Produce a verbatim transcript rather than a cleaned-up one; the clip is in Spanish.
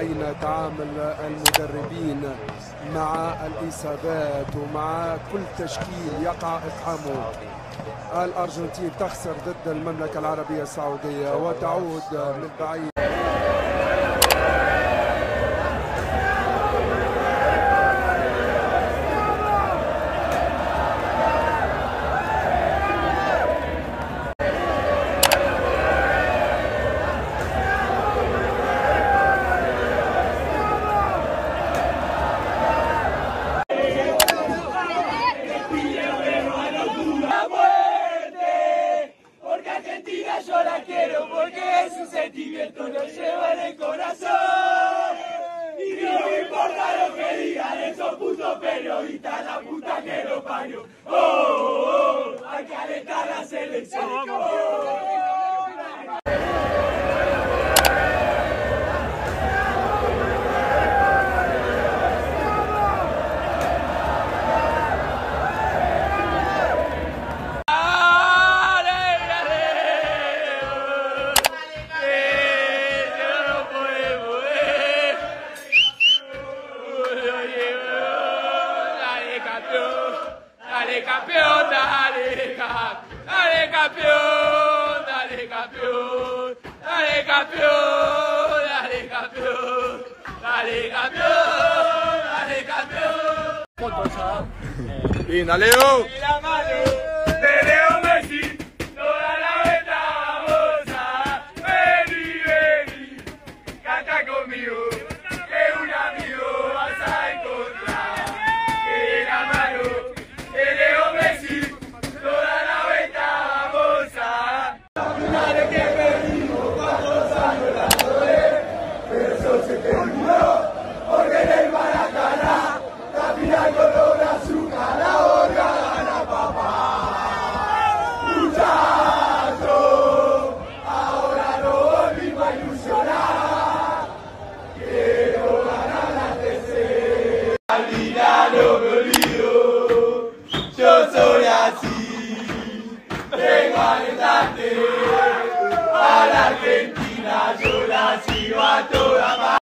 رأينا تعامل المدربين مع الإصابات ومع كل تشكيل يقع إقحامه. الأرجنتين تخسر ضد المملكة العربية السعودية وتعود من بعيد. Yo la quiero porque es un sentimiento, lo lleva en el corazón. Y no me importa lo que digan esos putos periodistas, la puta que lo parió. Oh, oh, oh, hay que alentar la selección. Oh. Dale campeón, dale campeón, dale campeón, dale campeón, dale campeón, dale campeón, dale campeón, dale campeón. Bien, Leo. La mano de Leo Messi, toda la vuelta vamos a vení, vení, canta conmigo, que un amigo vas a encontrar, que la mano de Leo Messi, toda la vuelta vamos a. La final es que perdimos, cuántos años la lloré, pero eso se terminó, porque en el Maracaná, la final con los azúcar, la boca gana papá. Muchachos, ahora no volvimos a ilusionar, quiero ganar la tercera. Al final no me olvido, yo soy así, vengo a alentarte, a la Argentina yo la sigo a toda.